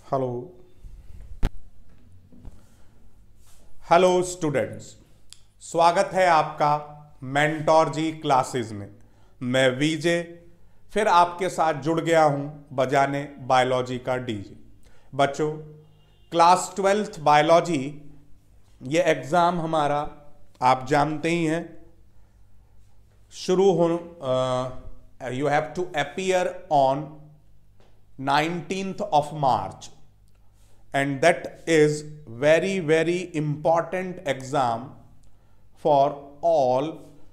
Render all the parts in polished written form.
Hello hello students, स्वागत है आपका मेंटोर जी क्लासेस में। मैं वीजे फिर आपके साथ जुड़ गया हूं बजाने बायोलॉजी का डीजे। बच्चों, क्लास 12th बायोलॉजी ये एग्ज़ाम हमारा आप जानते ही हैं शुरू हो। You have to appear on 19th of March, and that is very important exam for all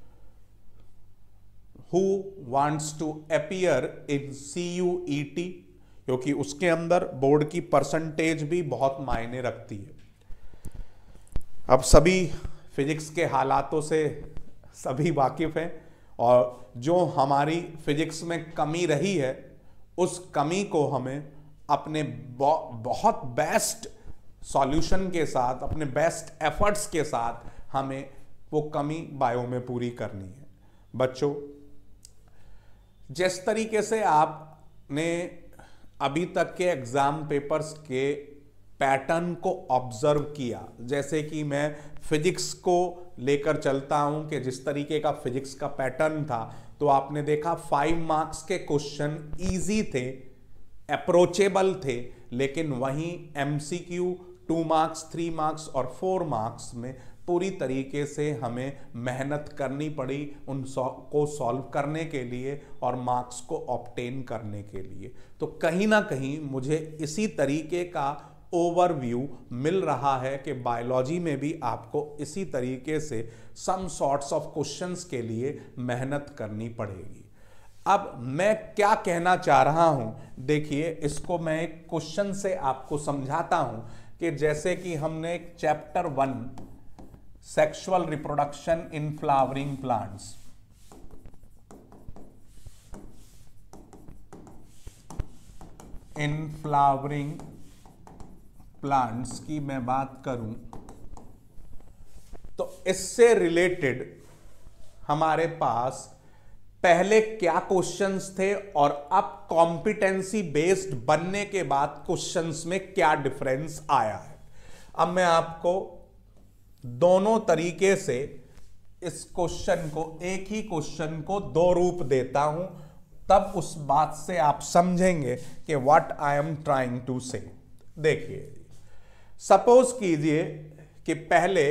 who wants to appear in CUET, क्योंकि उसके अंदर बोर्ड की परसेंटेज भी बहुत मायने रखती है। अब सभी फिजिक्स के हालातों से सभी वाकिफ हैं, और जो हमारी फिजिक्स में कमी रही है उस कमी को हमें अपने बहुत बेस्ट सॉल्यूशन के साथ, अपने बेस्ट एफर्ट्स के साथ हमें वो कमी बायो में पूरी करनी है। बच्चों, जिस तरीके से आपने अभी तक के एग्जाम पेपर्स के पैटर्न को ऑब्जर्व किया, जैसे कि मैं फिजिक्स को लेकर चलता हूं कि जिस तरीके का फिजिक्स का पैटर्न था, तो आपने देखा 5 मार्क्स के क्वेश्चन इजी थे, अप्रोचेबल थे, लेकिन वहीं एमसीक्यू 2 मार्क्स, 3 मार्क्स और 4 मार्क्स में पूरी तरीके से हमें मेहनत करनी पड़ी उन को सॉल्व करने के लिए और मार्क्स को ऑब्टेन करने के लिए। तो कहीं ना कहीं मुझे इसी तरीके का ओवरव्यू मिल रहा है कि बायोलॉजी में भी आपको इसी तरीके से सम सॉर्ट्स ऑफ क्वेश्चंस के लिए मेहनत करनी पड़ेगी। अब मैं क्या कहना चाह रहा हूं, देखिए, इसको मैं एक क्वेश्चन से आपको समझाता हूं कि जैसे कि हमने एक chapter 1 sexual reproduction in flowering plants, इन फ्लावरिंग प्लांट्स की मैं बात करूं, तो इससे रिलेटेड हमारे पास पहले क्या क्वेश्चंस थे और अब कॉम्पिटेंसी बेस्ड बनने के बाद क्वेश्चंस में क्या डिफरेंस आया है। अब मैं आपको दोनों तरीके से इस क्वेश्चन को, एक ही क्वेश्चन को 2 रूप देता हूं, तब उस बात से आप समझेंगे कि what I am trying to say. देखिए, सपोज कीजिए कि पहले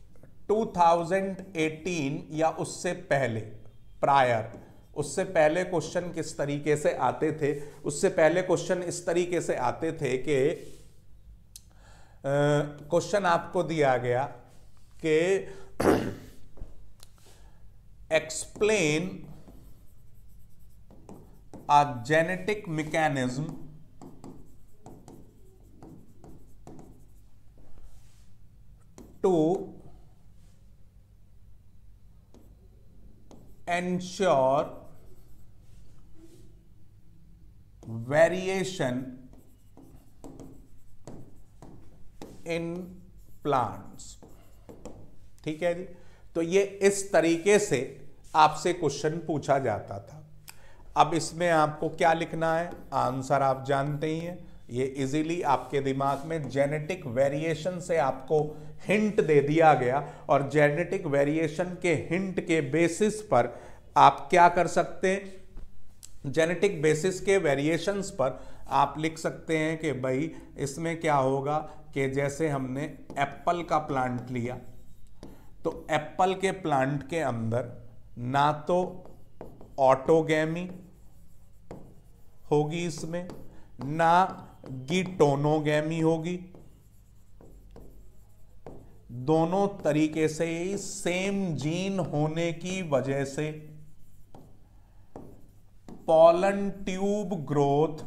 2018 या उससे पहले, प्रायर, उससे पहले क्वेश्चन किस तरीके से आते थे, उससे पहले क्वेश्चन इस तरीके से आते थे कि क्वेश्चन आपको दिया गया कि explain a genetic mechanism to ensure variation in plants। ठीक है जी, तो ये इस तरीके से आपसे क्वेश्चन पूछा जाता था। अब इसमें आपको क्या लिखना है, आंसर आप जानते ही हैं, ये इजीली आपके दिमाग में जेनेटिक वेरिएशन से आपको हिंट दे दिया गया, और जेनेटिक वेरिएशन के हिंट के बेसिस पर आप क्या कर सकते हैं, जेनेटिक बेसिस के वेरिएशंस पर आप लिख सकते हैं कि भाई इसमें क्या होगा कि जैसे हमने एप्पल का प्लांट लिया, तो एप्पल के प्लांट के अंदर ना तो ऑटोगैमी होगी, इसमें ना गिटोनोगैमी होगी, दोनों तरीके से सेम जीन होने की वजह से पॉलन ट्यूब ग्रोथ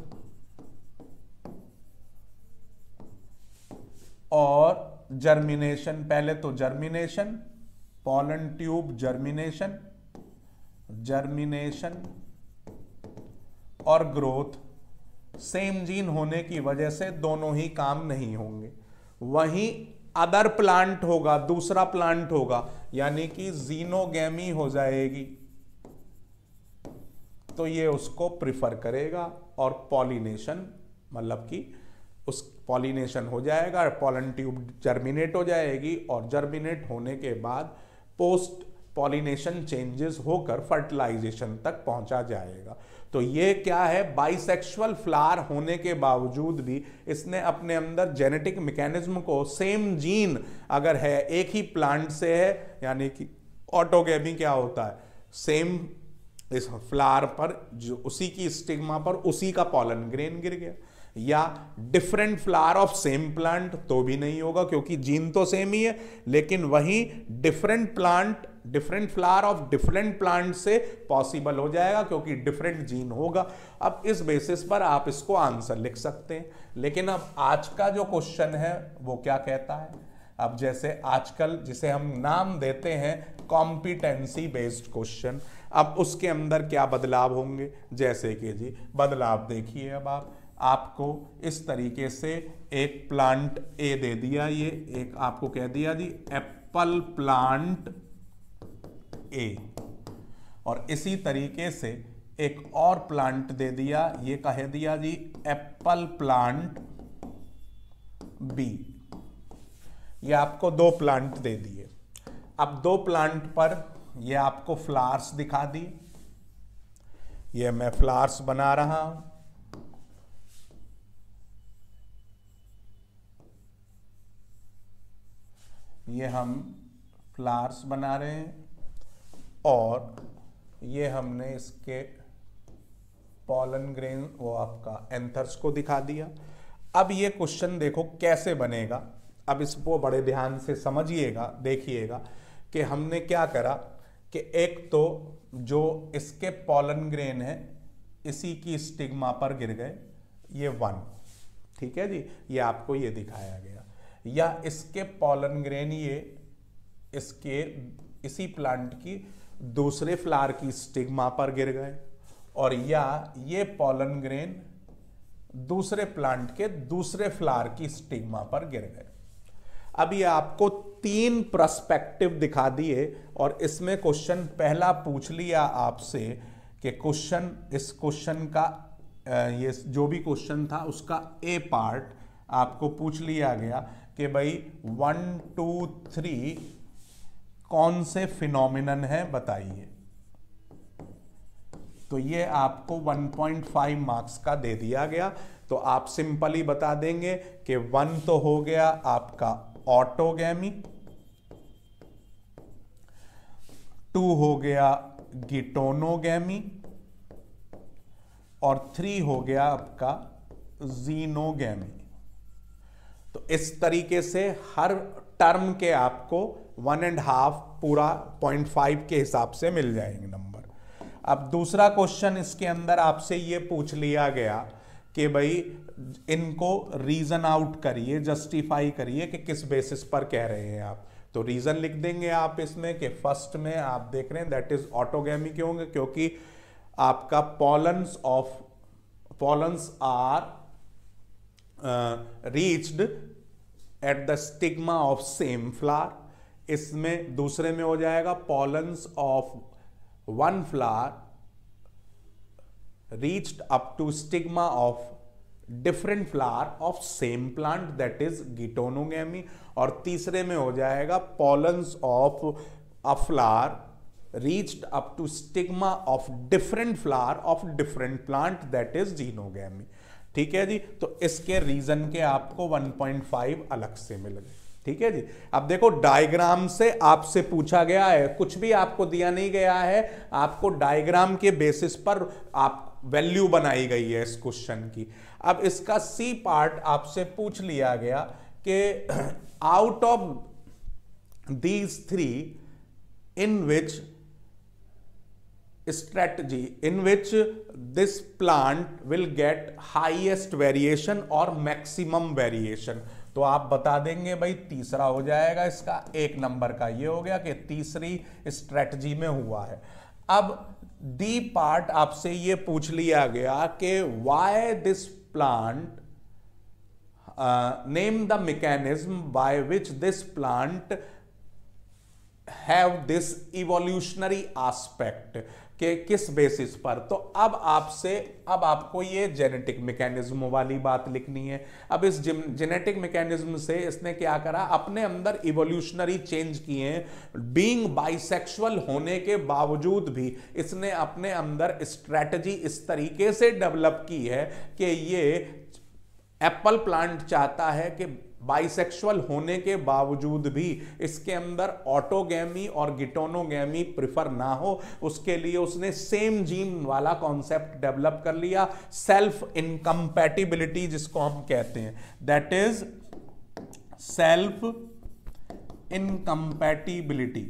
और जर्मिनेशन, पहले तो germination, pollen tube germination, germination और ग्रोथ सेम जीन होने की वजह से दोनों ही काम नहीं होंगे। वहीं अदर प्लांट होगा, दूसरा प्लांट होगा, यानी कि जीनोगैमी हो जाएगी, तो ये उसको प्रिफर करेगा और पॉलिनेशन मतलब कि उस पॉलिनेशन हो जाएगा, पॉलन ट्यूब जर्मिनेट हो जाएगी और जर्मिनेट होने के बाद पोस्ट पॉलिनेशन चेंजेस होकर फर्टिलाइजेशन तक पहुंचा जाएगा। तो ये क्या है, बाइसेक्सुअल फ्लावर होने के बावजूद भी इसने अपने अंदर जेनेटिक मैकेनिज्म को, सेम जीन अगर है, एक ही प्लांट से है, यानी कि ऑटोगैमी क्या होता है, सेम इस फ्लावर पर जो उसी की स्टिग्मा पर उसी का पॉलन ग्रेन गिर गया, या different flower of same plant तो भी नहीं होगा क्योंकि जीन तो सेम ही है, लेकिन वहीं different plant, different flower of different plant से पॉसिबल हो जाएगा क्योंकि डिफरेंट जीन होगा। अब इस बेसिस पर आप इसको आंसर लिख सकते हैं। लेकिन अब आज का जो क्वेश्चन है वो क्या कहता है, अब जैसे आजकल जिसे हम नाम देते हैं कॉम्पिटेंसी बेस्ड क्वेश्चन, अब उसके अंदर क्या बदलाव होंगे, जैसे कि जी बदलाव देखिए, अब आपको इस तरीके से एक प्लांट ए दे दिया, ये एक आपको कह दिया जी एप्पल प्लांट ए, और इसी तरीके से एक और प्लांट दे दिया, ये कह दिया जी एप्पल प्लांट बी। ये आपको दो प्लांट दे दिए। अब दो प्लांट पर ये आपको फ्लावर्स दिखा दी, ये मैं फ्लावर्स बना रहा हूं, ये हम फ्लावर्स बना रहे हैं और ये हमने इसके पॉलन ग्रेन वो आपका एंथर्स को दिखा दिया। अब ये क्वेश्चन देखो कैसे बनेगा, अब इसको बड़े ध्यान से समझिएगा, देखिएगा कि हमने क्या करा कि एक तो जो इसके पॉलन ग्रेन है इसी की स्टिग्मा पर गिर गए, ये 1, ठीक है जी, ये आपको ये दिखाया गया, या इसके पॉलन ग्रेन ये इसके इसी प्लांट की दूसरे फ्लावर की स्टिग्मा पर गिर गए, और या ये पॉलन ग्रेन दूसरे प्लांट के दूसरे फ्लावर की स्टिग्मा पर गिर गए। अब ये आपको 3 पर्सपेक्टिव दिखा दिए और इसमें क्वेश्चन पहला पूछ लिया आपसे कि क्वेश्चन, इस क्वेश्चन का ये जो भी क्वेश्चन था उसका ए पार्ट आपको पूछ लिया गया कि भाई 1 2 3 कौन से फिनोमिनन है बताइए। तो ये आपको 1.5 मार्क्स का दे दिया गया। तो आप सिंपली बता देंगे कि 1 तो हो गया आपका ऑटोगैमी, 2 हो गया गिटोनोगैमी और 3 हो गया आपका जीनोगैमी। तो इस तरीके से हर टर्म के आपको 1.5 पूरा 0.5 के हिसाब से मिल जाएंगे नंबर। अब दूसरा क्वेश्चन इसके अंदर आपसे ये पूछ लिया गया कि भाई इनको रीजन आउट करिए, जस्टिफाई करिए कि किस बेसिस पर कह रहे हैं आप। तो रीजन लिख देंगे आप इसमें कि फर्स्ट में आप देख रहे हैं दैट इज ऑटोगैमी, क्यों होंगे, क्योंकि आपका pollens are reached at the stigma of same flower. इसमें दूसरे में हो जाएगा pollens of one flower reached up to stigma of different flower of same plant, that is geitonogamy। और तीसरे में हो जाएगा pollens of a flower reached up to stigma of different flower of different plant, that is genogamy। ठीक है जी, तो इसके reason के आपको 1.5 अलग से मिल गए। ठीक है जी। अब देखो डायग्राम से आपसे पूछा गया है, कुछ भी आपको दिया नहीं गया है, आपको डायग्राम के बेसिस पर आप वैल्यू बनाई गई है इस क्वेश्चन की। अब इसका सी पार्ट आपसे पूछ लिया गया कि out of these 3 in which strategy in which this plant will get highest variation और maximum variation। तो आप बता देंगे भाई तीसरा हो जाएगा इसका, 1 नंबर का ये हो गया कि तीसरी स्ट्रेटजी में हुआ है। अब डी पार्ट आपसे ये पूछ लिया गया कि why this plant name the mechanism by which this plant have this evolutionary aspect, कि किस बेसिस पर। तो अब आपको ये जेनेटिक मैकेनिज्म वाली बात लिखनी है। अब इस जेनेटिक मैकेनिज्म से इसने क्या करा, अपने अंदर इवोल्यूशनरी चेंज किए हैं। बीइंग बाइसेक्सुअल होने के बावजूद भी इसने अपने अंदर स्ट्रेटजी इस तरीके से डेवलप की है कि ये एप्पल प्लांट चाहता है कि बाइसेक्सुअल होने के बावजूद भी इसके अंदर ऑटोगैमी और गिटोनोगैमी प्रिफर ना हो, उसके लिए उसने सेम जीन वाला कॉन्सेप्ट डेवलप कर लिया, सेल्फ इनकम्पैटिबिलिटी जिसको हम कहते हैं, दैट इज सेल्फ इनकम्पैटिबिलिटी।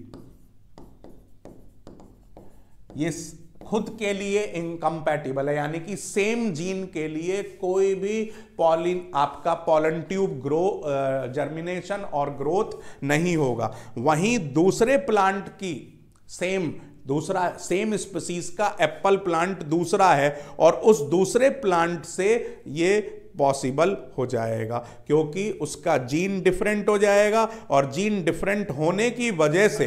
ये खुद के लिए इनकम्पैटिबल है, यानी कि सेम जीन के लिए कोई भी आपका पॉलन ट्यूब जर्मिनेशन और ग्रोथ नहीं होगा। वहीं दूसरे प्लांट की सेम स्पीसीज का एप्पल प्लांट दूसरा है और उस दूसरे प्लांट से ये पॉसिबल हो जाएगा क्योंकि उसका जीन डिफरेंट हो जाएगा और जीन डिफरेंट होने की वजह से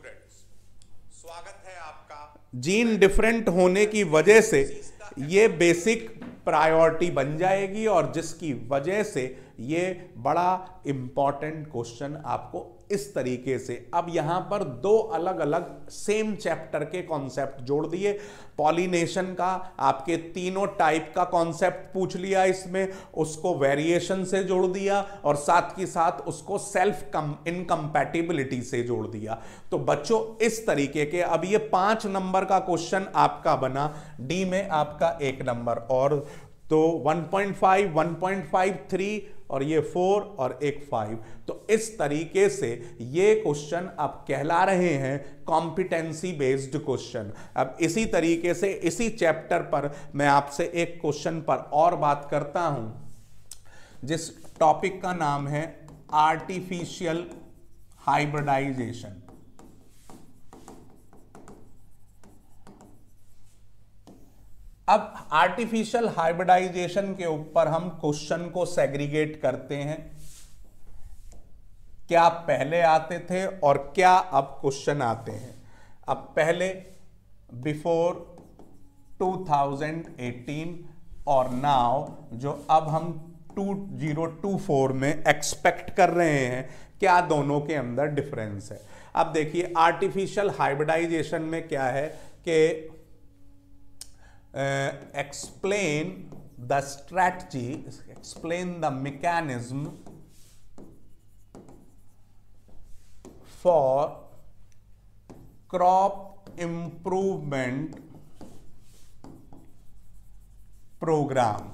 जीन डिफरेंट होने की वजह से ये बेसिक प्रायोरिटी बन जाएगी और जिसकी वजह से ये बड़ा इंपॉर्टेंट क्वेश्चन आपको इस तरीके से। अब यहां पर दो अलग अलग सेम चैप्टर के कॉन्सेप्ट जोड़ दिए। पॉलिनेशन का आपके तीनों टाइप का कॉन्सेप्ट पूछ लिया, इसमें उसको वेरिएशन से जोड़ दिया और साथ ही साथ उसको सेल्फ इनकम्पैटिबिलिटी से जोड़ दिया। तो बच्चों इस तरीके के अब ये 5 नंबर का क्वेश्चन आपका बना, डी में आपका 1 नंबर, और तो 1.5, 1.53 और ये 4 और एक 5। तो इस तरीके से ये क्वेश्चन अब कहला रहे हैं कॉम्पिटेंसी बेस्ड क्वेश्चन। अब इसी तरीके से इसी चैप्टर पर मैं आपसे एक क्वेश्चन पर और बात करता हूं, जिस टॉपिक का नाम है आर्टिफिशियल हाइब्रिडाइजेशन। अब आर्टिफिशियल हाइब्रिडाइजेशन के ऊपर हम क्वेश्चन को सेग्रीगेट करते हैं, क्या पहले आते थे और क्या अब क्वेश्चन आते हैं। अब पहले बिफोर 2018 और नाउ जो अब हम 2024 में एक्सपेक्ट कर रहे हैं, क्या दोनों के अंदर डिफरेंस है। अब देखिए आर्टिफिशियल हाइब्रिडाइजेशन में क्या है कि explain the strategy, explain the mechanism for crop improvement program।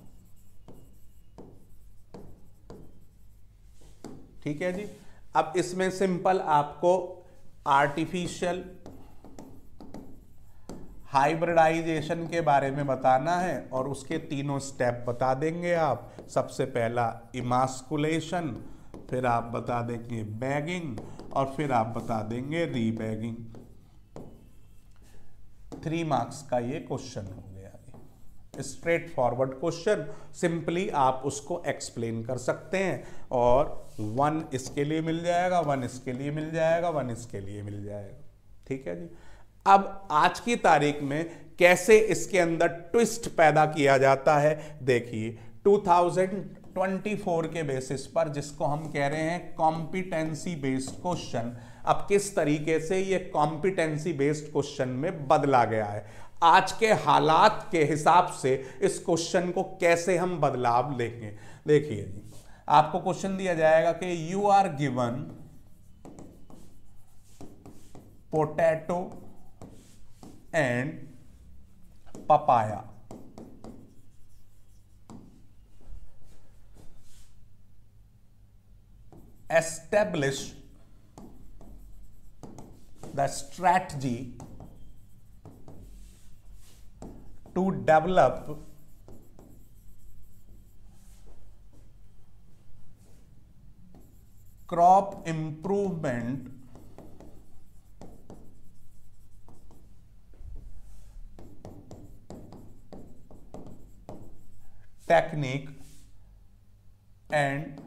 ठीक है जी। अब इसमें सिंपल आपको आर्टिफिशियल हाइब्रिडाइजेशन के बारे में बताना है और उसके तीनों स्टेप बता देंगे आप। सबसे पहला इमास्कुलेशन, फिर आप बता देंगे बैगिंग और फिर आप बता देंगे रीबैगिंग। 3 मार्क्स का ये क्वेश्चन हो गया, स्ट्रेट फॉरवर्ड क्वेश्चन। सिंपली आप उसको एक्सप्लेन कर सकते हैं और 1 इसके लिए मिल जाएगा, 1 इसके लिए मिल जाएगा, 1 इसके लिए मिल जाएगा। ठीक है जी। अब आज की तारीख में कैसे इसके अंदर ट्विस्ट पैदा किया जाता है, देखिए 2024 के बेसिस पर जिसको हम कह रहे हैं कॉम्पिटेंसी बेस्ड क्वेश्चन, अब किस तरीके से ये कॉम्पिटेंसी बेस्ड क्वेश्चन में बदला गया है, आज के हालात के हिसाब से इस क्वेश्चन को कैसे हम बदलाव लेंगे। देखिए जी, आपको क्वेश्चन दिया जाएगा कि you are given potato and papaya, establish the strategy to develop crop improvement technique and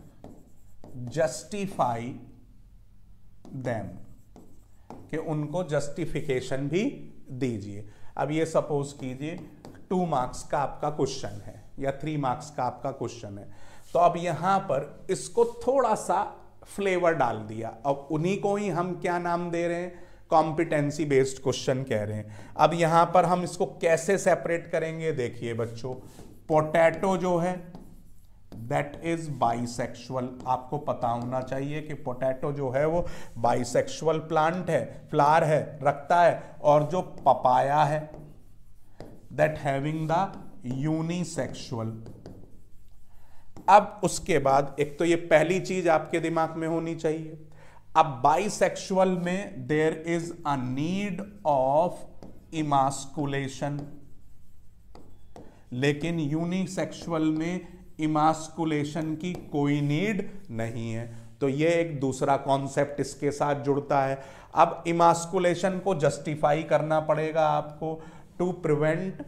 justify them, कि उनको जस्टिफिकेशन भी दीजिए। अब ये सपोज कीजिए 2 मार्क्स का आपका क्वेश्चन है या 3 मार्क्स का आपका क्वेश्चन है, तो अब यहां पर इसको थोड़ा सा फ्लेवर डाल दिया। अब उन्हीं को ही हम क्या नाम दे रहे हैं, कॉम्पिटेंसी बेस्ड क्वेश्चन कह रहे हैं। अब यहां पर हम इसको कैसे सेपरेट करेंगे, देखिए बच्चों, पोटैटो जो है दैट इज बाइसेक्सुअल। आपको पता होना चाहिए कि पोटैटो जो है वो बाइसेक्सुअल प्लांट है, फ्लावर है, रखता है। और जो पपाया है दैट हैविंग द यूनिसेक्सुअल। अब उसके बाद एक तो ये पहली चीज आपके दिमाग में होनी चाहिए। अब बाइसेक्सुअल में there is a need of emasculation, लेकिन यूनिसेक्सुअल में इमास्कुलेशन की कोई नीड नहीं है। तो ये एक दूसरा कॉन्सेप्ट इसके साथ जुड़ता है। अब इमास्कुलेशन को जस्टिफाई करना पड़ेगा आपको टू प्रिवेंट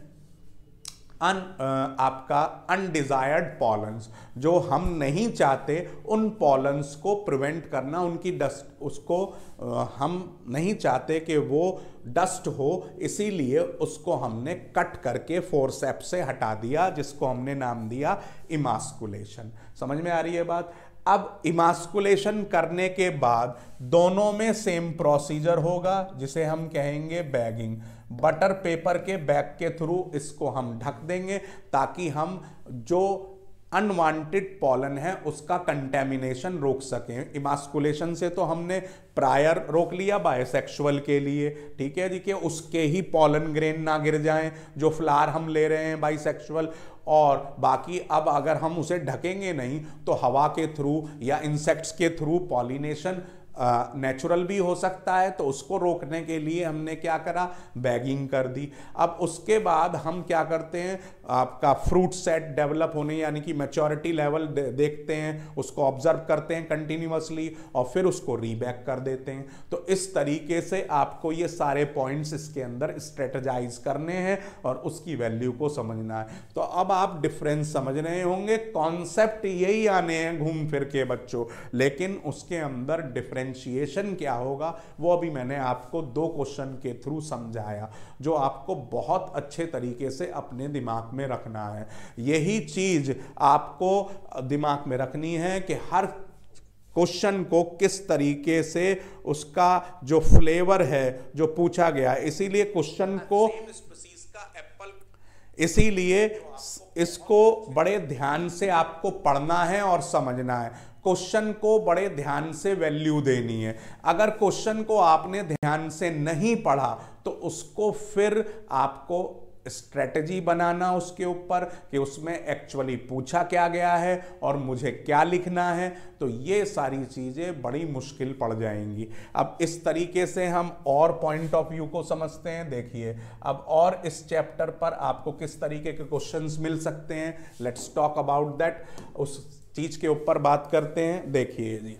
आपका अनडिजायर्ड पॉलन्स, जो हम नहीं चाहते उन पॉलन्स को प्रिवेंट करना, उनकी डस्ट, उसको हम नहीं चाहते कि वो डस्ट हो, इसीलिए उसको हमने कट करके फोर्सेप्स से हटा दिया, जिसको हमने नाम दिया इमास्कुलेशन। समझ में आ रही है बात। अब इमास्कुलेशन करने के बाद दोनों में सेम प्रोसीजर होगा, जिसे हम कहेंगे बैगिंग। बटर पेपर के बैग के थ्रू इसको हम ढक देंगे ताकि हम जो अनवांटेड पॉलन है उसका कंटेमिनेशन रोक सकें। इमास्कुलेशन से तो हमने प्रायर रोक लिया बाइसेक्सुअल के लिए, ठीक है जी, कि उसके ही पॉलन ग्रेन ना गिर जाएं जो फ्लावर हम ले रहे हैं बाइसेक्सुअल। और बाकी अब अगर हम उसे ढकेंगे नहीं तो हवा के थ्रू या इंसेक्ट्स के थ्रू पॉलिनेशन नेचुरल भी हो सकता है, तो उसको रोकने के लिए हमने क्या करा, बैगिंग कर दी। अब उसके बाद हम क्या करते हैं, आपका फ्रूट सेट डेवलप होने यानी कि मैच्योरिटी लेवल देखते हैं, उसको ऑब्जर्व करते हैं कंटिन्यूअसली और फिर उसको रीबैक कर देते हैं। तो इस तरीके से आपको ये सारे पॉइंट्स इसके अंदर स्ट्रेटेजाइज करने हैं और उसकी वैल्यू को समझना है। तो अब आप डिफरेंस समझ रहे होंगे, कॉन्सेप्ट यही आने हैं घूम फिर के बच्चों, लेकिन उसके अंदर डिफरेंशिएशन क्या होगा वो अभी मैंने आपको 2 क्वेश्चन के थ्रू समझाया, जो आपको बहुत अच्छे तरीके से अपने दिमाग में रखना है। यही चीज आपको दिमाग में रखनी है कि हर क्वेश्चन को किस तरीके से उसका जो फ्लेवर है जो पूछा गया, इसीलिए क्वेश्चन को, इसीलिए इसको बड़े ध्यान से आपको पढ़ना है और समझना है। क्वेश्चन को बड़े ध्यान से वैल्यू देनी है। अगर क्वेश्चन को आपने ध्यान से नहीं पढ़ा तो उसको फिर आपको स्ट्रेटजी बनाना उसके ऊपर कि उसमें एक्चुअली पूछा क्या गया है और मुझे क्या लिखना है, तो ये सारी चीजें बड़ी मुश्किल पड़ जाएंगी। अब इस तरीके से हम और पॉइंट ऑफ व्यू को समझते हैं। देखिए अब और इस चैप्टर पर आपको किस तरीके के क्वेश्चंस मिल सकते हैं, लेट्स टॉक अबाउट दैट, उस चीज के ऊपर बात करते हैं। देखिए जी,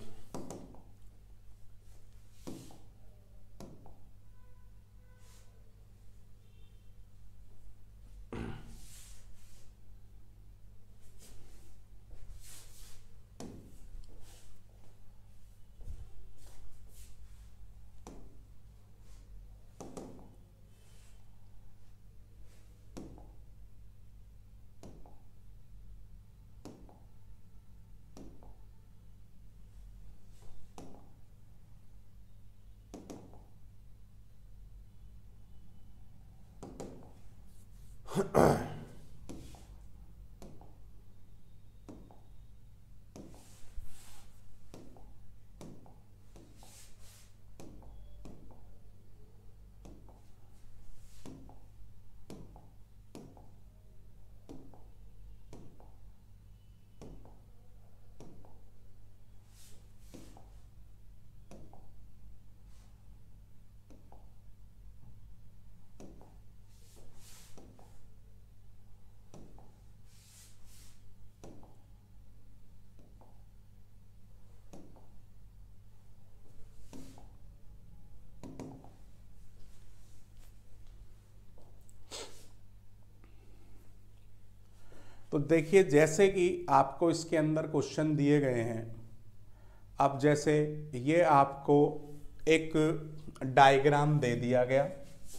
तो देखिए जैसे कि आपको इसके अंदर क्वेश्चन दिए गए हैं। अब जैसे ये आपको एक डायग्राम दे दिया गया।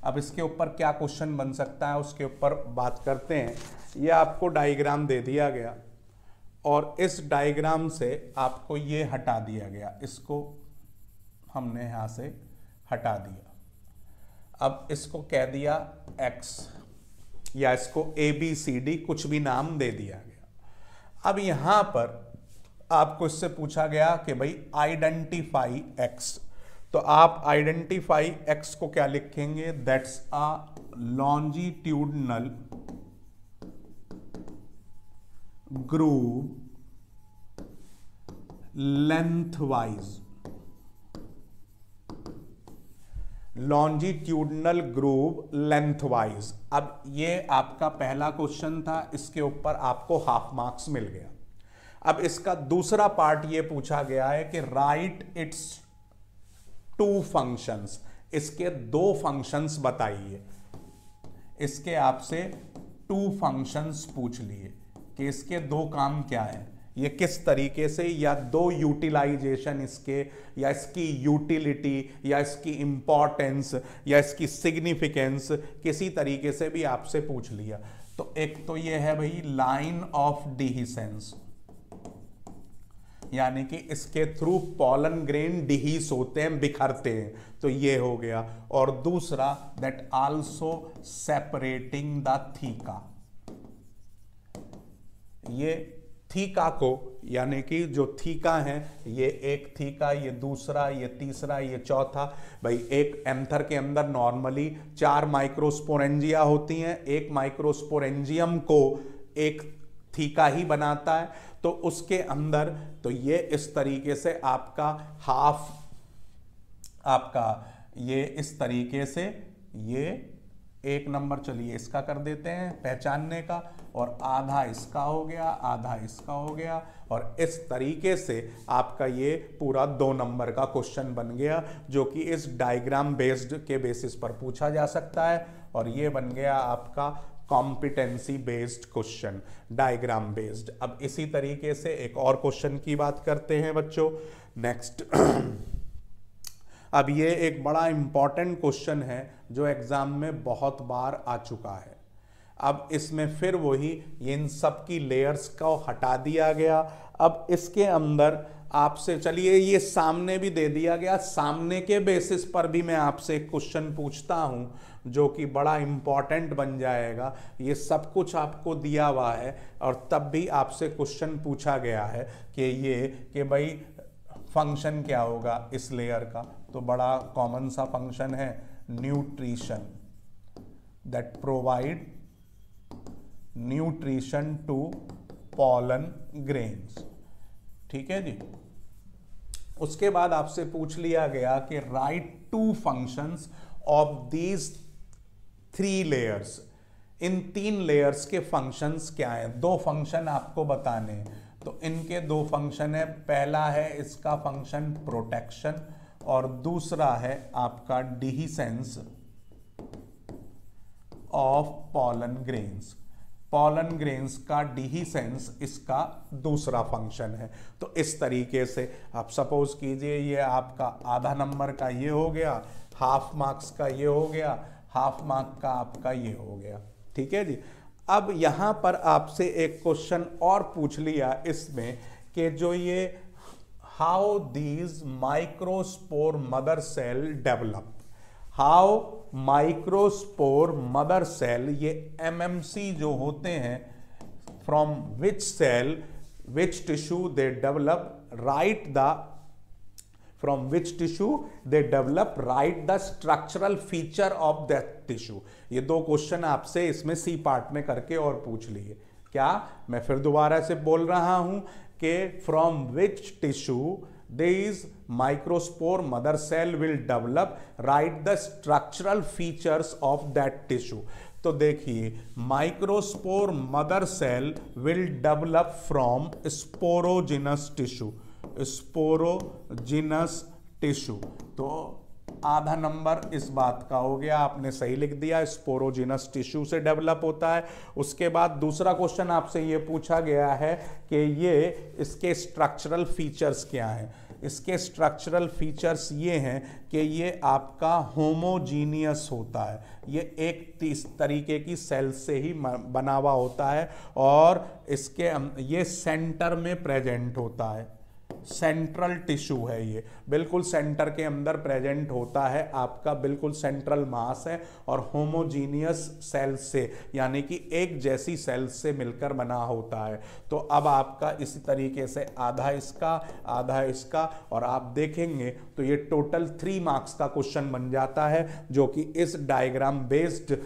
अब इसके ऊपर क्या क्वेश्चन बन सकता है उसके ऊपर बात करते हैं। ये आपको डायग्राम दे दिया गया और इस डायग्राम से आपको ये हटा दिया गया, इसको हमने यहाँ से हटा दिया। अब इसको कह दिया x या इसको ABCD कुछ भी नाम दे दिया गया। अब यहां पर आपको इससे पूछा गया कि भाई आइडेंटिफाई x, तो आप आइडेंटिफाई x को क्या लिखेंगे, that's a longitudinal groove lengthwise, longitudinal groove lengthwise. अब ये आपका पहला क्वेश्चन था, इसके ऊपर आपको हाफ मार्क्स मिल गया। अब इसका दूसरा पार्ट ये पूछा गया है कि राइट इट्स टू फंक्शंस, इसके दो फंक्शंस बताइए। इसके आपसे टू फंक्शंस पूछ लिए कि इसके दो काम क्या है, ये किस तरीके से, या दो यूटिलाइजेशन इसके, या इसकी यूटिलिटी, या इसकी इंपॉर्टेंस, या इसकी सिग्निफिकेंस, किसी तरीके से भी आपसे पूछ लिया। तो एक तो ये है भाई लाइन ऑफ डिहिसेंस, यानी कि इसके थ्रू पॉलन ग्रेन डिहीस होते हैं, बिखरते हैं, तो ये हो गया। और दूसरा that also separating the theca, ये थीका को, यानी कि जो थीका है, ये एक थीका, ये दूसरा, ये तीसरा, ये चौथा। भाई एक एंथर के अंदर नॉर्मली 4 माइक्रोस्पोरेंजिया होती हैं, एक माइक्रोस्पोरेंजियम को एक थीका ही बनाता है, तो उसके अंदर तो ये इस तरीके से आपका हाफ, आपका ये इस तरीके से, ये एक नंबर चलिए इसका कर देते हैं पहचानने का, और आधा इसका हो गया, आधा इसका हो गया, और इस तरीके से आपका ये पूरा 2 नंबर का क्वेश्चन बन गया, जो कि इस डायग्राम बेस्ड के बेसिस पर पूछा जा सकता है। और ये बन गया आपका competency based question, diagram based. अब इसी तरीके से एक और क्वेश्चन की बात करते हैं बच्चों, नेक्स्ट। अब ये एक बड़ा इंपॉर्टेंट क्वेश्चन है जो एग्जाम में बहुत बार आ चुका है। अब इसमें फिर वही इन सब की लेयर्स को हटा दिया गया। अब इसके अंदर आपसे, चलिए ये सामने भी दे दिया गया, सामने के बेसिस पर भी मैं आपसे एक क्वेश्चन पूछता हूं जो कि बड़ा इंपॉर्टेंट बन जाएगा। ये सब कुछ आपको दिया हुआ है और तब भी आपसे क्वेश्चन पूछा गया है कि ये कि भाई फंक्शन क्या होगा इस लेयर का, तो बड़ा कॉमन सा फंक्शन है nutrition, that provide nutrition to pollen grains. ठीक है जी। उसके बाद आपसे पूछ लिया गया कि write 2 functions of these 3 layers, इन 3 लेयर्स के फंक्शंस क्या हैं, 2 फंक्शन आपको बताने हैं। तो इनके 2 फंक्शन है, पहला है इसका फंक्शन प्रोटेक्शन और दूसरा है आपका dehiscence of pollen grains. Pollen grains का डिहिसेंस इसका दूसरा फंक्शन है। तो इस तरीके से आप सपोज कीजिए ये आपका आधा नंबर का ये हो गया, हाफ मार्क्स का ये हो गया, हाफ मार्क का आपका ये हो गया। ठीक है जी। अब यहां पर आपसे एक क्वेश्चन और पूछ लिया इसमें कि जो ये how these microspore mother cell develop, how microspore mother cell, ये MMC जो होते हैं, from which cell which tissue they develop, write the, from which tissue they develop, write the structural feature of that tissue. ये 2 question आपसे इसमें C part में करके और पूछ लिए। क्या, मैं फिर दोबारा से बोल रहा हूं कि from which tissue these microspore mother cell will develop, write the structural features of that tissue। तो देखिए microspore mother cell will develop from sporogenous tissue, sporogenous tissue. तो आधा नंबर इस बात का हो गया, आपने सही लिख दिया, स्पोरोजिनस टिश्यू से डेवलप होता है। उसके बाद दूसरा क्वेश्चन आपसे ये पूछा गया है कि ये इसके स्ट्रक्चरल फीचर्स क्या हैं। इसके स्ट्रक्चरल फीचर्स ये हैं कि ये आपका होमोजीनियस होता है, ये एक इस तरीके की सेल से ही बना हुआ होता है और इसके ये सेंटर में प्रेजेंट होता है, सेंट्रल टिश्यू है, ये बिल्कुल सेंटर के अंदर प्रेजेंट होता है, आपका बिल्कुल सेंट्रल मास है और होमोजीनियस सेल से यानी कि एक जैसी सेल से मिलकर बना होता है। तो अब आपका इसी तरीके से आधा इसका और आप देखेंगे तो ये टोटल 3 मार्क्स का क्वेश्चन बन जाता है, जो कि इस डायग्राम बेस्ड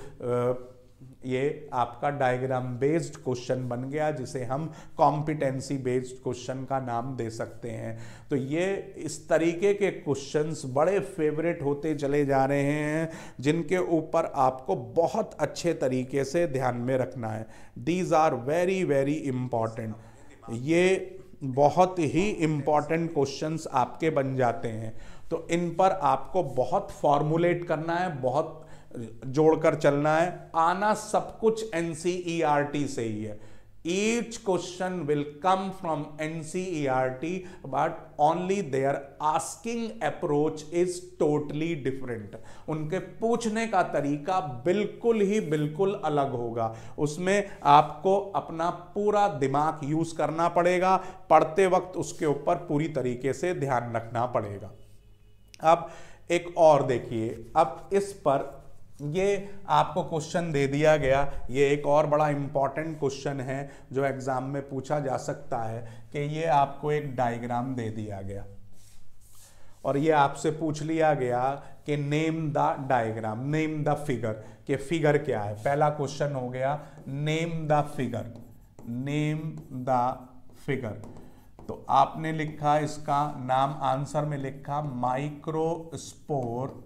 ये आपका डायग्राम बेस्ड क्वेश्चन बन गया, जिसे हम कॉम्पिटेंसी बेस्ड क्वेश्चन का नाम दे सकते हैं। तो ये इस तरीके के क्वेश्चंस बड़े फेवरेट होते चले जा रहे हैं, जिनके ऊपर आपको बहुत अच्छे तरीके से ध्यान में रखना है। These are very very important, ये बहुत ही इंपॉर्टेंट क्वेश्चंस आपके बन जाते हैं। तो इन पर आपको बहुत फॉर्मुलेट करना है, बहुत जोड़कर चलना है। आना सब कुछ एनसीईआरटी से ही है। Each question will come from NCERT but only their asking approach is totally different. उनके पूछने का तरीका बिल्कुल अलग होगा। उसमें आपको अपना पूरा दिमाग यूज करना पड़ेगा, पढ़ते वक्त उसके ऊपर पूरी तरीके से ध्यान रखना पड़ेगा। अब एक और देखिए, अब इस पर ये आपको क्वेश्चन दे दिया गया, ये एक और बड़ा इंपॉर्टेंट क्वेश्चन है जो एग्जाम में पूछा जा सकता है कि ये आपको एक डायग्राम दे दिया गया और ये आपसे पूछ लिया गया कि name the diagram, name the figure, कि फिगर क्या है। पहला क्वेश्चन हो गया name the figure, name the figure. तो आपने लिखा इसका नाम, आंसर में लिखा माइक्रोस्पोर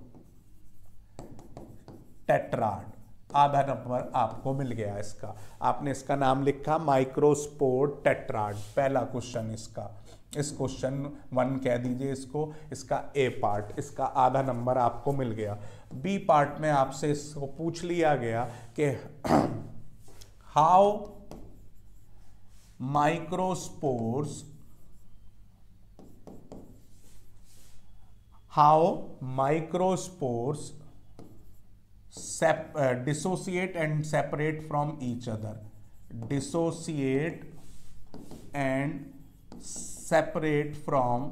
टेट्राड, आधा नंबर आपको मिल गया इसका। आपने इसका नाम लिखा माइक्रोस्पोर टेट्राड, पहला क्वेश्चन इसका। इस क्वेश्चन 1 कह दीजिए इसको, इसका ए पार्ट, इसका आधा नंबर आपको मिल गया। बी पार्ट में आपसे इसको पूछ लिया गया कि how microspores dissociate and separate from each other, dissociate and separate from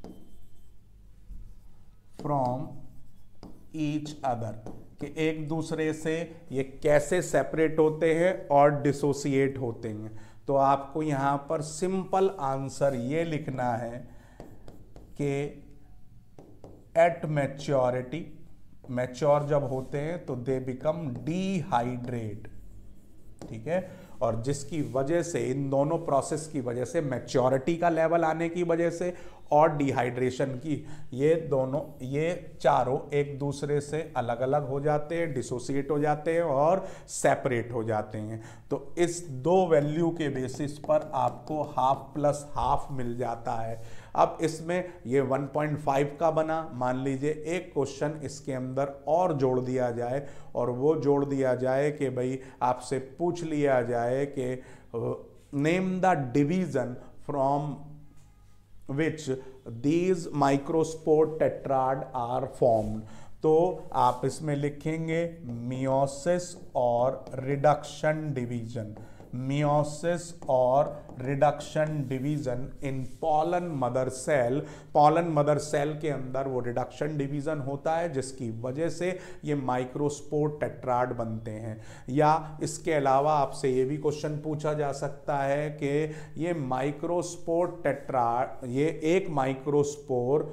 each other, कि एक दूसरे से ये कैसे सेपरेट होते हैं और डिसोसिएट होते हैं। तो आपको यहां पर सिंपल आंसर ये लिखना है कि एट मैच्योरिटी, मैच्योर जब होते हैं तो दे बिकम डिहाइड्रेट, ठीक है। और जिसकी वजह से, इन दोनों प्रोसेस की वजह से, मैच्योरिटी का लेवल आने की वजह से और डिहाइड्रेशन की, ये दोनों, ये चारों एक दूसरे से अलग अलग हो जाते हैं, डिसोसिएट हो जाते हैं और सेपरेट हो जाते हैं। तो इस 2 वैल्यू के बेसिस पर आपको हाफ प्लस हाफ मिल जाता है। अब इसमें ये 1.5 का बना, मान लीजिए एक क्वेश्चन इसके अंदर और जोड़ दिया जाए, और वो जोड़ दिया जाए कि भाई आपसे पूछ लिया जाए कि name the division from which these microspore tetrad are formed। तो आप इसमें लिखेंगे मियोसिस और रिडक्शन डिवीजन, मियोसिस और reduction division in pollen mother cell. Pollen mother cell के अंदर वो रिडक्शन डिवीजन होता है, जिसकी वजह से ये माइक्रोस्पोर टेट्राड बनते हैं। या इसके अलावा आपसे ये भी क्वेश्चन पूछा जा सकता है कि ये माइक्रोस्पोर टेट्राड, ये एक माइक्रोस्पोर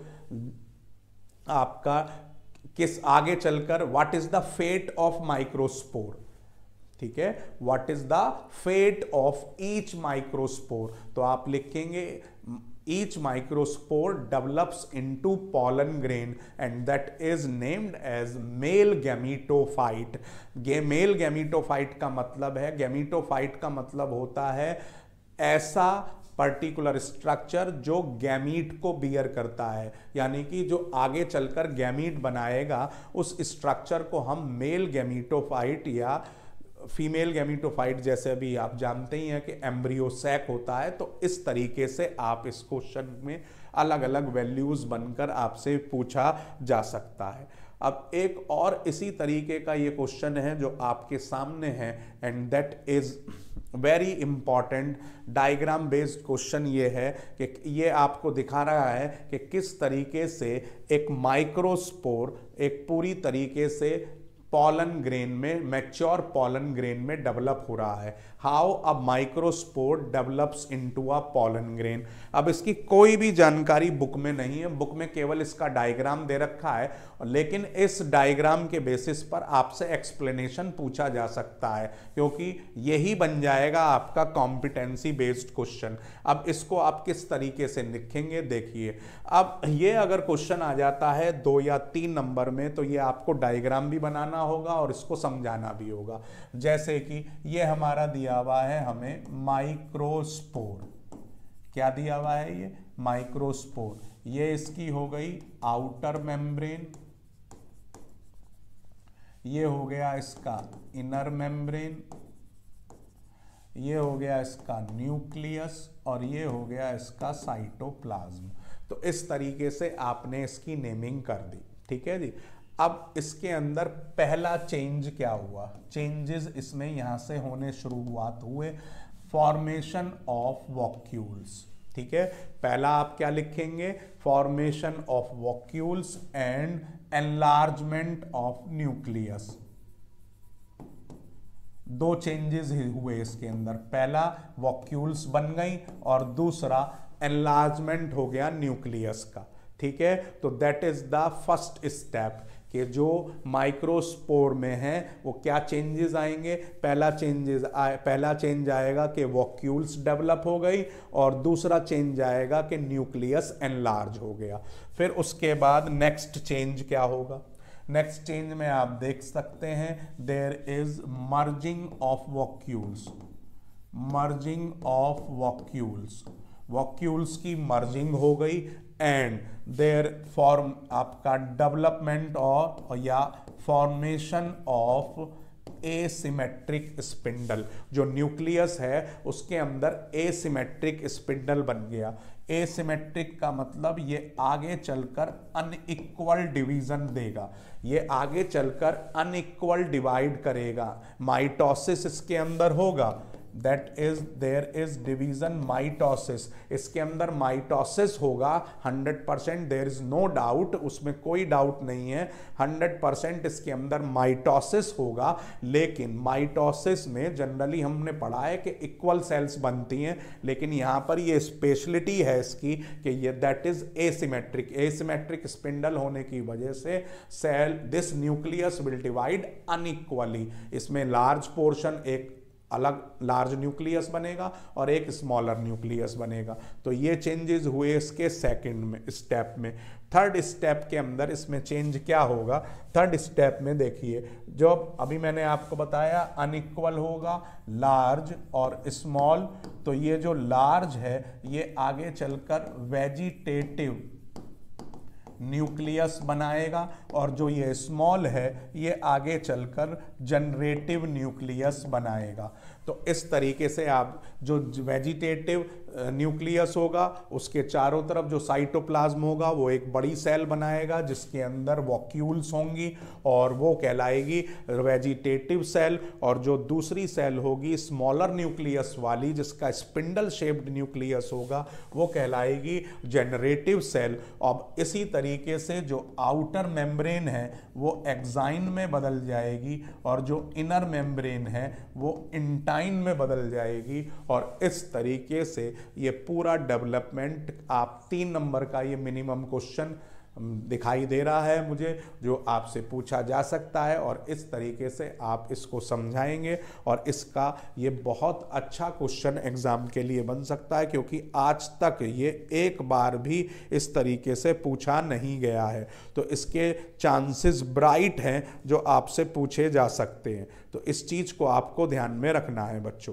आपका किस आगे चलकर, what is the fate of microspore, ठीक है, what is the fate of each microspore. तो आप लिखेंगे each microspore develops into pollen grain and that is named as male gametophyte. Male gametophyte का मतलब है, गैमीटोफाइट का मतलब होता है ऐसा पर्टिकुलर स्ट्रक्चर जो गैमीट को बियर करता है, यानी कि जो आगे चलकर गैमीट बनाएगा, उस स्ट्रक्चर को हम मेल गैमीटोफाइट या फीमेल गैमीटोफाइट जैसे अभी आप जानते ही हैं कि एम्ब्रियो सैक होता है, तो इस तरीके से आप इस क्वेश्चन में अलग अलग वैल्यूज बनकर आपसे पूछा जा सकता है। अब एक और इसी तरीके का ये क्वेश्चन है जो आपके सामने है, and that is very important diagram based question. ये है कि ये आपको दिखा रहा है कि किस तरीके से एक माइक्रोस्पोर एक पूरी तरीके से पॉलन ग्रेन में, मैच्योर पॉलन ग्रेन में डेवलप हो रहा है। How a microspore develops into a pollen grain. अब इसकी कोई भी जानकारी बुक में नहीं है, बुक में केवल इसका डायग्राम दे रखा है, लेकिन इस डायग्राम के बेसिस पर आपसे एक्सप्लेनेशन पूछा जा सकता है, क्योंकि यही बन जाएगा आपका कॉम्पिटेंसी बेस्ड क्वेश्चन। अब इसको आप किस तरीके से लिखेंगे देखिए। अब ये अगर क्वेश्चन आ जाता है 2 या 3 नंबर में, तो ये आपको डायग्राम भी बनाना होगा और इसको समझाना भी होगा। जैसे कि ये हमारा दिया हुआ है हमें माइक्रोस्पोर, क्या दिया हुआ है ये माइक्रोस्पोर, ये इसकी हो गई आउटर मेम्ब्रेन, ये हो गया इसका इनर मेम्ब्रेन, ये हो गया इसका न्यूक्लियस और ये हो गया इसका साइटोप्लाज्म। तो इस तरीके से आपने इसकी नेमिंग कर दी, ठीक है जी। अब इसके अंदर पहला चेंज क्या हुआ, चेंजेस इसमें यहां से होने शुरुआत हुए, फॉर्मेशन ऑफ वॉक्यूल्स, ठीक है। पहला आप क्या लिखेंगे, formation of vacuoles and enlargement of nucleus. 2 changes हुए इसके अंदर, पहला वॉक्यूल्स बन गई और दूसरा एनलार्जमेंट हो गया न्यूक्लियस का, ठीक है। तो that is the first step कि जो माइक्रोस्पोर में है वो क्या चेंजेस आएंगे। पहला चेंज आएगा कि वॉक्यूल्स डेवलप हो गई और दूसरा चेंज आएगा कि न्यूक्लियस एनलार्ज हो गया। फिर उसके बाद नेक्स्ट चेंज क्या होगा, नेक्स्ट चेंज में आप देख सकते हैं there is merging of vacuoles, merging of vacuoles, vacuoles की मर्जिंग हो गई एंड देयर फॉर्म आपका डेवलपमेंट और या फॉर्मेशन ऑफ एसिमेट्रिक स्पिंडल। जो न्यूक्लियस है उसके अंदर एसिमेट्रिक स्पिंडल बन गया। एसिमेट्रिक का मतलब ये आगे चलकर अनइक्वल डिवीजन देगा, ये आगे चलकर अनइक्वल डिवाइड करेगा। माइटोसिस इसके अंदर होगा, that is there is division mitosis, इसके अंदर माइटोसिस होगा 100%, देयर इज नो डाउट, उसमें कोई डाउट नहीं है, 100% इसके अंदर माइटोसिस होगा। लेकिन माइटोसिस में जनरली हमने पढ़ा है कि इक्वल सेल्स बनती हैं, लेकिन यहाँ पर ये स्पेशलिटी है इसकी कि ये that is asymmetric, asymmetric spindle होने की वजह से cell this nucleus will divide unequally. इसमें लार्ज पोर्शन एक अलग लार्ज न्यूक्लियस बनेगा और एक स्मॉलर न्यूक्लियस बनेगा। तो ये चेंजेस हुए इसके सेकंड में स्टेप में। थर्ड स्टेप के अंदर इसमें चेंज क्या होगा, थर्ड स्टेप में देखिए, जो अभी मैंने आपको बताया अनइक्वल होगा लार्ज और स्मॉल, तो ये जो लार्ज है ये आगे चलकर वेजिटेटिव न्यूक्लियस बनाएगा और जो ये स्मॉल है ये आगे चलकर जनरेटिव न्यूक्लियस बनाएगा। तो इस तरीके से आप जो वेजिटेटिव न्यूक्लियस होगा उसके चारों तरफ जो साइटोप्लाज्म होगा वो एक बड़ी सेल बनाएगा जिसके अंदर वॉक्यूल्स होंगी और वो कहलाएगी वेजिटेटिव सेल, और जो दूसरी सेल होगी स्मॉलर न्यूक्लियस वाली जिसका स्पिंडल शेप्ड न्यूक्लियस होगा वो कहलाएगी जनरेटिव सेल। अब इसी तरीके से जो आउटर मेम्ब्रेन है वो एक्साइन में बदल जाएगी और जो इनर मेम्ब्रेन है वो इंटाइन में बदल जाएगी, और इस तरीके से ये पूरा डेवलपमेंट आप 3 नंबर का ये मिनिमम क्वेश्चन दिखाई दे रहा है मुझे जो आपसे पूछा जा सकता है, और इस तरीके से आप इसको समझाएंगे और इसका ये बहुत अच्छा क्वेश्चन एग्जाम के लिए बन सकता है, क्योंकि आज तक ये एक बार भी इस तरीके से पूछा नहीं गया है। तो इसके चांसेस ब्राइट हैं जो आपसे पूछे जा सकते हैं। तो इस चीज को आपको ध्यान में रखना है बच्चों।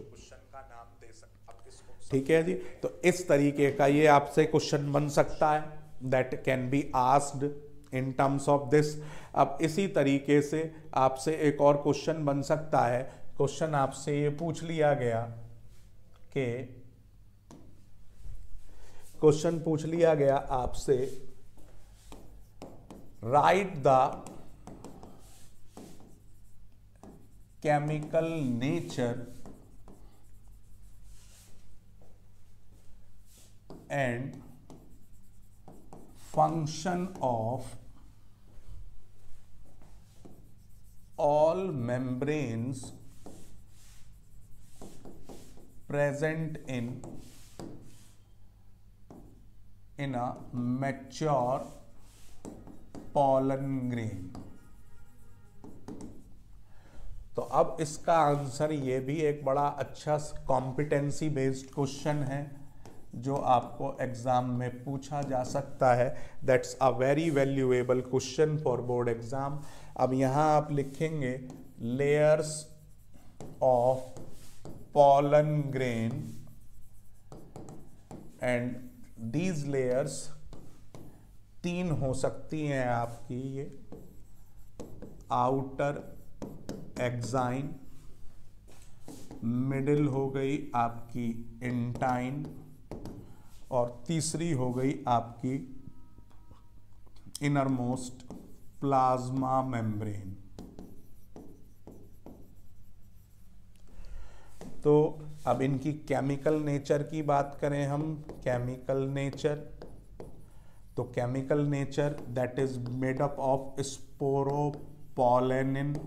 ठीक है जी, तो इस तरीके का ये आपसे क्वेश्चन बन सकता है, that can be asked in terms of this. अब इसी तरीके से आपसे एक और क्वेश्चन बन सकता है क्वेश्चन आपसे ये पूछ लिया गया कि क्वेश्चन पूछ लिया गया आपसे, right the chemical nature and function of all membranes present in a mature pollen grain। तो अब इसका आंसर ये भी एक बड़ा अच्छा कॉम्पिटेंसी बेस्ड क्वेश्चन है जो आपको एग्जाम में पूछा जा सकता है। That's a very valuable question for board exam. अब यहाँ आप लिखेंगे layers of pollen grain and these layers 3 हो सकती हैं आपकी, ये आउटर एक्साइन, मिडिल हो गई आपकी इंटाइन और तीसरी हो गई आपकी इनरमोस्ट प्लाज्मा मेम्ब्रेन। तो अब इनकी केमिकल नेचर की बात करें हम, केमिकल नेचर, तो chemical nature that is made up of sporopollenin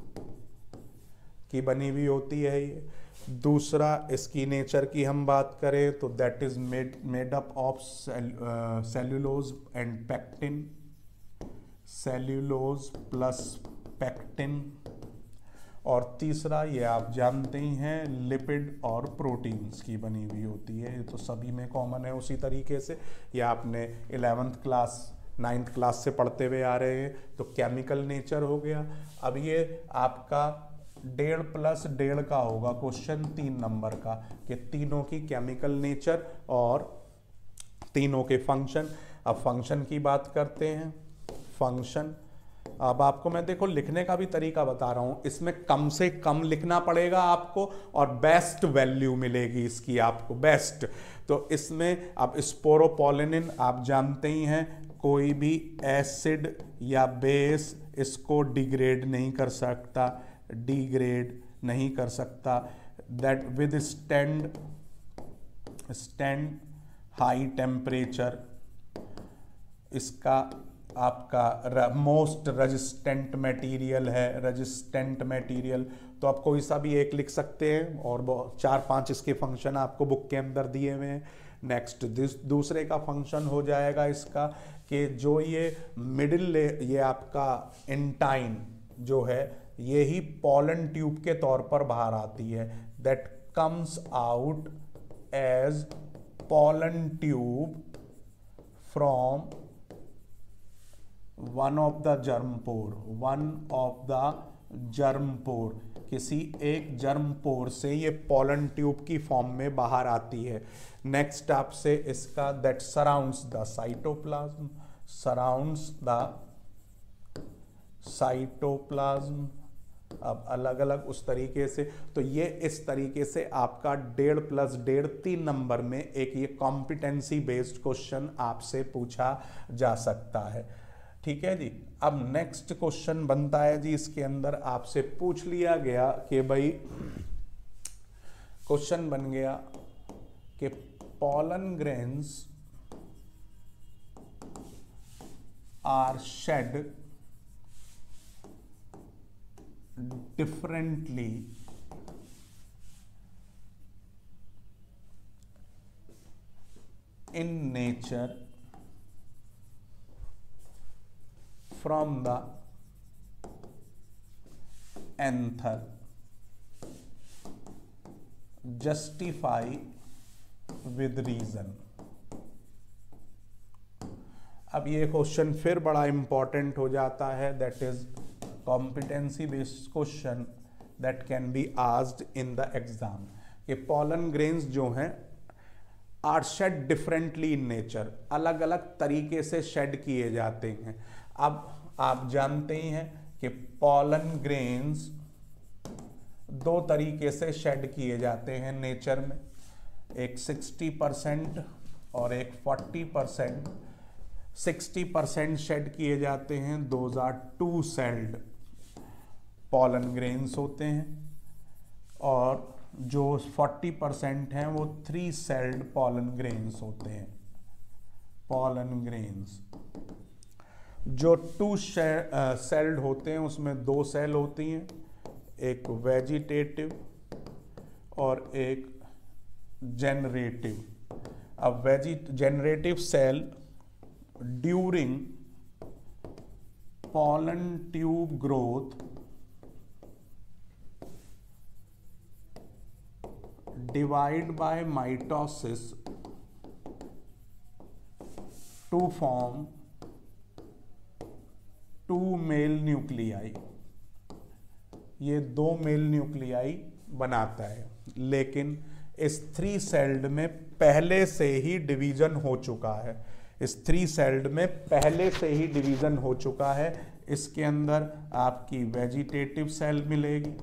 की बनी हुई होती है ये। दूसरा इसकी नेचर की हम बात करें तो that is made up of cellulose and pectin, cellulose plus pectin. और तीसरा ये आप जानते ही हैं लिपिड और प्रोटीन्स की बनी हुई होती है, ये तो सभी में कॉमन है। उसी तरीके से ये आपने 11th क्लास 9th क्लास से पढ़ते हुए आ रहे हैं। तो केमिकल नेचर हो गया। अब ये आपका 1.5 + 1.5 का होगा क्वेश्चन 3 नंबर का, कि तीनों की केमिकल नेचर और तीनों के फंक्शन। अब फंक्शन की बात करते हैं। फंक्शन, अब आपको मैं देखो लिखने का भी तरीका बता रहा हूं, इसमें कम से कम लिखना पड़ेगा आपको और बेस्ट वैल्यू मिलेगी इसकी आपको, बेस्ट। तो इसमें अब स्पोरोपोलेनिन आप जानते ही हैं, कोई भी एसिड या बेस इसको डिग्रेड नहीं कर सकता, डिग्रेड नहीं कर सकता। That withstand high temperature, इसका आपका मोस्ट रेजिस्टेंट मटेरियल है, रेजिस्टेंट मटेरियल। तो आप कोई सा भी एक लिख सकते हैं और 4-5 इसके फंक्शन आपको बुक के अंदर दिए हुए हैं। नेक्स्ट दूसरे का फंक्शन हो जाएगा इसका कि जो ये मिडिल ये आपका इंटाइन जो है, ये ही पॉलन ट्यूब के तौर पर बाहर आती है। That comes out as pollen tube from one of the germ pore, किसी एक जर्म पोर से ये पॉलन ट्यूब की फॉर्म में बाहर आती है। नेक्स्ट आपसे इसका दैट सराउंड्स द साइटोप्लाज्म। अब अलग अलग उस तरीके से, तो ये इस तरीके से आपका 1.5 + 1.5 3 नंबर में एक ये कॉम्पिटेंसी बेस्ड क्वेश्चन आपसे पूछा जा सकता है। ठीक है जी। अब नेक्स्ट क्वेश्चन बनता है जी, इसके अंदर आपसे पूछ लिया गया कि भाई क्वेश्चन बन गया कि pollen grains are shed differently in nature from the anther. Justify with reason. अब ये क्वेश्चन फिर बड़ा इंपॉर्टेंट हो जाता है, that is competency based question that can be asked in the exam. कि पॉलन ग्रेन्स जो हैं are shed differently in nature, अलग अलग तरीके से शेड किए जाते हैं। अब आप जानते ही हैं कि पॉलन ग्रेन्स दो तरीके से शेड किए जाते हैं नेचर में, एक 60% और एक 40%। 60% शेड किए जाते हैं, those are 2 celled pollen grains होते हैं, और जो 40% हैं वो 3 सेल्ड पॉलन ग्रेन्स होते हैं, पॉलन ग्रेन्स। जो 2 सेल्ड होते हैं उसमें 2 सेल होती हैं, एक वेजिटेटिव और एक जेनरेटिव। अब generative cell during pollen tube growth divide by mitosis to form 2 male nuclei। ये 2 मेल न्यूक्लियाई बनाता है, लेकिन इस 3 सेल्ड में पहले से ही डिवीजन हो चुका है। इस 3 सेल्ड में पहले से ही डिवीजन हो चुका है। इसके अंदर आपकी वेजिटेटिव सेल मिलेगी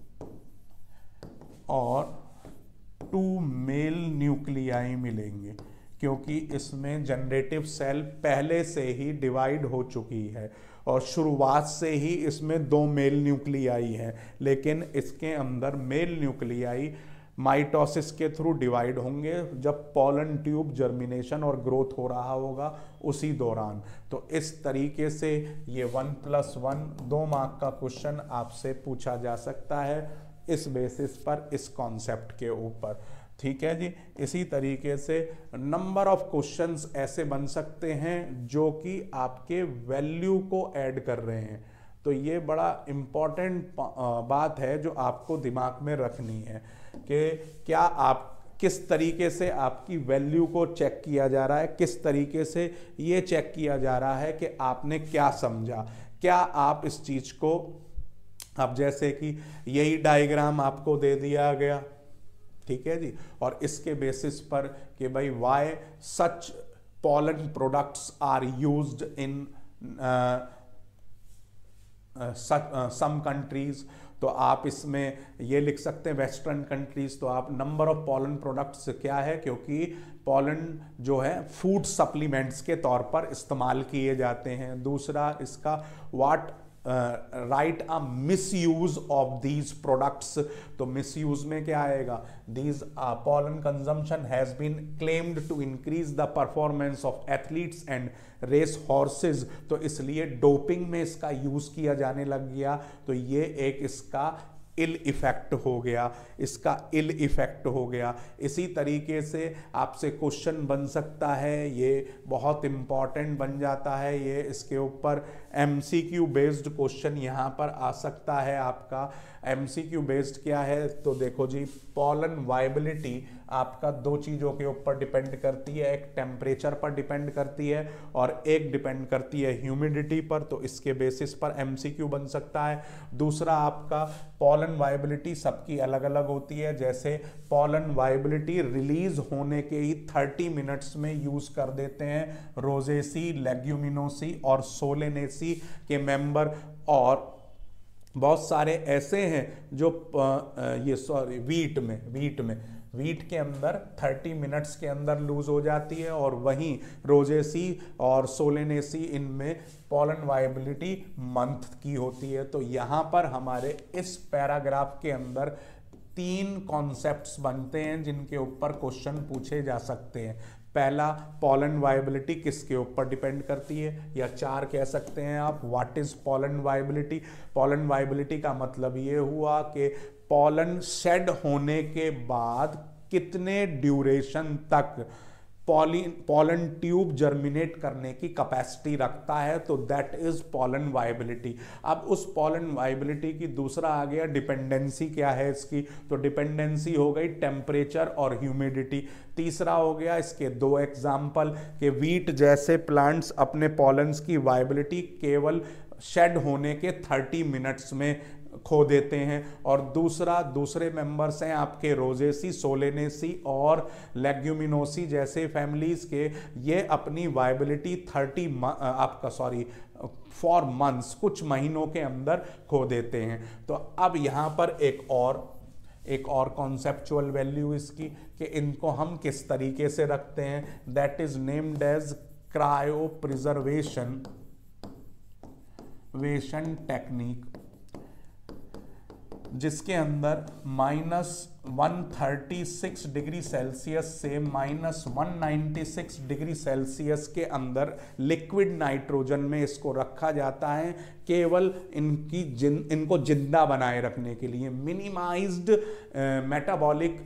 और 2 मेल न्यूक्लियाई मिलेंगे, क्योंकि इसमें जनरेटिव सेल पहले से ही डिवाइड हो चुकी है और शुरुआत से ही इसमें 2 मेल न्यूक्लियाई हैं, लेकिन इसके अंदर मेल न्यूक्लियाई माइटोसिस के थ्रू डिवाइड होंगे जब पॉलन ट्यूब जर्मिनेशन और ग्रोथ हो रहा होगा उसी दौरान। तो इस तरीके से ये 1+1 2 मार्क का क्वेश्चन आपसे पूछा जा सकता है इस बेसिस पर, इस कॉन्सेप्ट के ऊपर। ठीक है जी। इसी तरीके से नंबर ऑफ क्वेश्चंस ऐसे बन सकते हैं जो कि आपके वैल्यू को ऐड कर रहे हैं। तो ये बड़ा इम्पॉर्टेंट बात है जो आपको दिमाग में रखनी है कि क्या आप किस तरीके से आपकी वैल्यू को चेक किया जा रहा है, किस तरीके से ये चेक किया जा रहा है कि आपने क्या समझा, क्या आप इस चीज को, अब जैसे कि यही डायग्राम आपको दे दिया गया, ठीक है जी, और इसके बेसिस पर कि भाई why such pollen products are used in some countries, तो आप इसमें ये लिख सकते हैं वेस्टर्न कंट्रीज। तो आप नंबर ऑफ पॉलन प्रोडक्ट्स क्या है, क्योंकि पॉलन जो है फूड सप्लीमेंट्स के तौर पर इस्तेमाल किए जाते हैं। दूसरा इसका what right a misuse of these products, तो मिसयूज में क्या आएगा, these pollen consumption has been claimed to increase the performance of athletes and race horses, तो इसलिए डोपिंग में इसका यूज किया जाने लग गया। तो ये एक इसका इल इफेक्ट हो गया, इसका इल इफेक्ट हो गया। इसी तरीके से आपसे क्वेश्चन बन सकता है, ये बहुत इंपॉर्टेंट बन जाता है, ये इसके ऊपर एमसीक्यू बेस्ड क्वेश्चन यहाँ पर आ सकता है आपका। एमसीक्यू बेस्ड क्या है, तो देखो जी, पॉलन वाइबिलिटी आपका 2 चीज़ों के ऊपर डिपेंड करती है, एक टेम्परेचर पर डिपेंड करती है और एक डिपेंड करती है ह्यूमिडिटी पर, तो इसके बेसिस पर एमसीक्यू बन सकता है। दूसरा आपका पॉलन वाइबिलिटी सबकी अलग अलग होती है, जैसे पॉलन वाइबिलिटी रिलीज होने के ही 30 मिनट्स में यूज कर देते हैं रोजेसी, लेग्यूमिनोसी और सोलेनेसी के मेंबर, और बहुत सारे ऐसे हैं जो वीट के अंदर 30 मिनट्स के अंदर लूज हो जाती है, और वहीं रोजेसी और सोलेनेसी इनमें पॉलन वाइबिलिटी मंथ की होती है। तो यहाँ पर हमारे इस पैराग्राफ के अंदर 3 कॉन्सेप्ट्स बनते हैं जिनके ऊपर क्वेश्चन पूछे जा सकते हैं। पहला, पॉलन वाइबिलिटी किसके ऊपर डिपेंड करती है, या 4 कह सकते हैं आप, what is pollen viability. Pollen viability का मतलब ये हुआ कि पॉलन शेड होने के बाद कितने ड्यूरेशन तक पॉलन ट्यूब जर्मिनेट करने की कैपेसिटी रखता है, तो दैट इज पॉलन वाइबिलिटी। अब उस पॉलन वाइबिलिटी की दूसरा आ गया डिपेंडेंसी, क्या है इसकी, तो डिपेंडेंसी हो गई टेम्परेचर और ह्यूमिडिटी। तीसरा हो गया इसके 2 एग्जाम्पल कि वीट जैसे प्लांट्स अपने पॉलन्स की वाइबिलिटी केवल शेड होने के 30 मिनट्स में खो देते हैं। और दूसरे मेंबर्स हैं आपके रोजेसी, सोलेनेसी और लेग्यूमिनोसी जैसे फैमिलीज के, ये अपनी वायबिलिटी 4 मंथ्स, कुछ महीनों के अंदर खो देते हैं। तो अब यहाँ पर एक और कॉन्सेप्चुअल वैल्यू इसकी कि इनको हम किस तरीके से रखते हैं, that is named as cryopreservation technique, जिसके अंदर -136 डिग्री सेल्सियस से -196 डिग्री सेल्सियस के अंदर लिक्विड नाइट्रोजन में इसको रखा जाता है, केवल इनको जिंदा बनाए रखने के लिए। मिनिमाइज्ड मेटाबॉलिक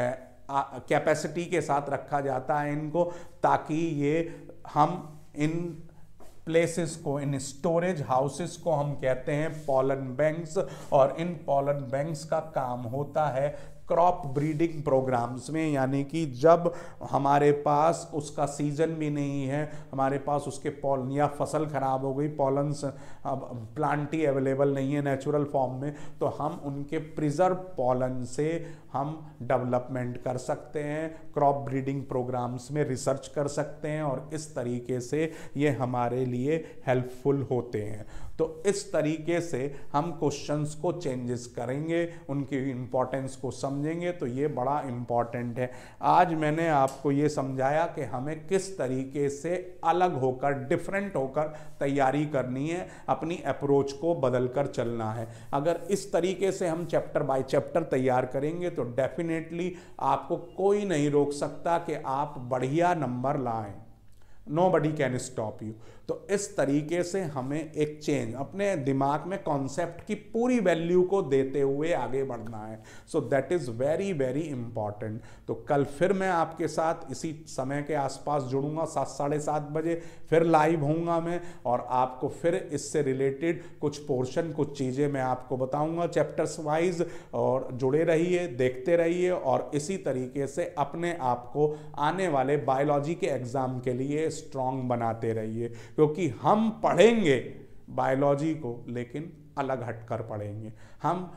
कैपेसिटी के साथ रखा जाता है इनको, ताकि ये हम इन प्लेसेस को, इन स्टोरेज हाउसेस को हम कहते हैं पॉलन बैंक्स। और इन पॉलन बैंक्स का काम होता है क्रॉप ब्रीडिंग प्रोग्राम्स में, यानी कि जब हमारे पास उसका सीजन भी नहीं है, हमारे पास उसके पॉलन या फसल खराब हो गई, पॉलन्स प्लांट ही अवेलेबल नहीं है नेचुरल फॉर्म में, तो हम उनके प्रिजर्व पॉलन से हम डेवलपमेंट कर सकते हैं, क्रॉप ब्रीडिंग प्रोग्राम्स में रिसर्च कर सकते हैं, और इस तरीके से ये हमारे लिए हेल्पफुल होते हैं। तो इस तरीके से हम क्वेश्चंस को चेंजेस करेंगे, उनकी इंपॉर्टेंस को समझेंगे, तो ये बड़ा इंपॉर्टेंट है। आज मैंने आपको ये समझाया कि हमें किस तरीके से अलग होकर, डिफरेंट होकर तैयारी करनी है, अपनी अप्रोच को बदलकर चलना है। अगर इस तरीके से हम चैप्टर बाय चैप्टर तैयार करेंगे तो डेफिनेटली आपको कोई नहीं रोक सकता कि आप बढ़िया नंबर लाएं। Nobody can stop you। तो इस तरीके से हमें एक चेंज, अपने दिमाग में कॉन्सेप्ट की पूरी वैल्यू को देते हुए आगे बढ़ना है। So that is very very important. तो कल फिर मैं आपके साथ इसी समय के आसपास जुड़ूंगा, 7 साढ़े 7 बजे फिर लाइव होऊंगा मैं, और आपको फिर इससे रिलेटेड कुछ पोर्शन, कुछ चीज़ें मैं आपको बताऊंगा चैप्टर्स वाइज। और जुड़े रहिए, देखते रहिए, और इसी तरीके से अपने आप को आने वाले बायोलॉजी के एग्जाम के लिए स्ट्रांग बनाते रहिए, क्योंकि हम पढ़ेंगे बायोलॉजी को लेकिन अलग हटकर पढ़ेंगे। हम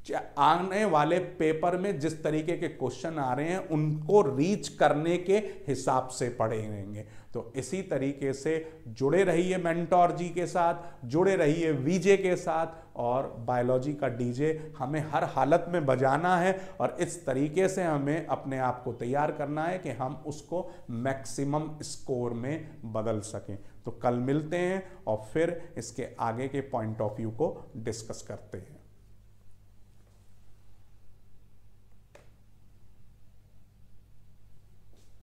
आने वाले पेपर में जिस तरीके के क्वेश्चन आ रहे हैं उनको रीच करने के हिसाब से पढ़ेंगे। तो इसी तरीके से जुड़े रहिए मेंटोर जी के साथ, जुड़े रहिए वीजे के साथ, और बायोलॉजी का डीजे हमें हर हालत में बजाना है, और इस तरीके से हमें अपने आप को तैयार करना है कि हम उसको मैक्सिमम स्कोर में बदल सकें। तो कल मिलते हैं और फिर इसके आगे के पॉइंट ऑफ व्यू को डिस्कस करते हैं।